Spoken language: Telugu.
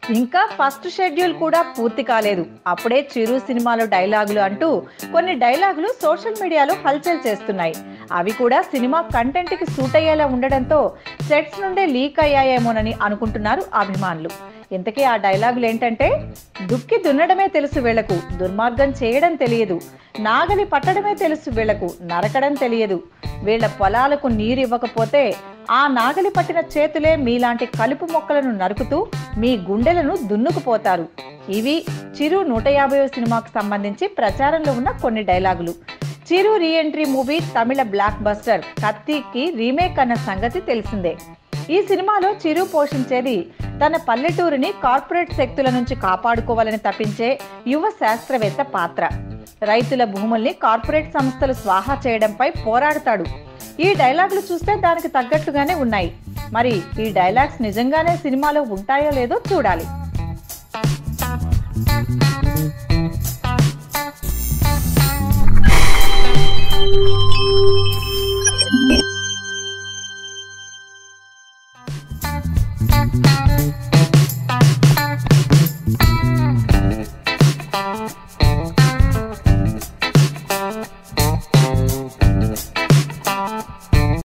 ఇంకా ఫస్ట్ షెడ్యూల్ కూడా పూర్తి కాలేదు, అప్పుడే చిరు సినిమాలో డైలాగులు అంటూ కొన్ని డైలాగులు సోషల్ మీడియాలో హల్చల్ చేస్తున్నాయి. అవి కూడా సినిమా కంటెంట్ కి సూట్ అయ్యేలా ఉండడంతో సెట్స్ నుండే లీక్ అయ్యాయేమోనని అనుకుంటున్నారు అభిమానులు. ఇంతకీ ఆ డైలాగులు ఏంటంటే, దుక్కి దున్నడమే తెలుసు వీళ్లకు, దుర్మార్గం చేయడం తెలియదు, నాగలి పట్టడమే తెలుసు వీళ్లకు, నరకడం తెలియదు, వీళ్ల పొలాలకు నీరు ఇవ్వకపోతే ఆ నాగలి పట్టిన చేతులే మీలాంటి కలుపు మొక్కలను నరుకుతూ మీ గుండెలను దున్నుకుపోతారు. ఇవి చిరు 150వ సినిమాకు సంబంధించి ప్రచారంలో ఉన్న కొన్ని డైలాగులు. Chiru reentry movie Tamil blockbuster కత్తికి రీమేక్ అన్న సంగతి తెలిసిందే. ఈ సినిమాలో చిరు పోషించేది తన పల్లెటూరిని కార్పొరేట్ శక్తుల నుంచి కాపాడుకోవాలని తప్పించే యువ శాస్త్రవేత్త పాత్ర. రైతుల భూముల్ని కార్పొరేట్ సంస్థలు స్వాహా చేయడంపై పోరాడతాడు. ఈ డైలాగులు చూస్తే దానికి తగ్గట్టుగానే ఉన్నాయి. మరి ఈ డైలాగ్స్ నిజంగానే సినిమాలో ఉంటాయో లేదో చూడాలి.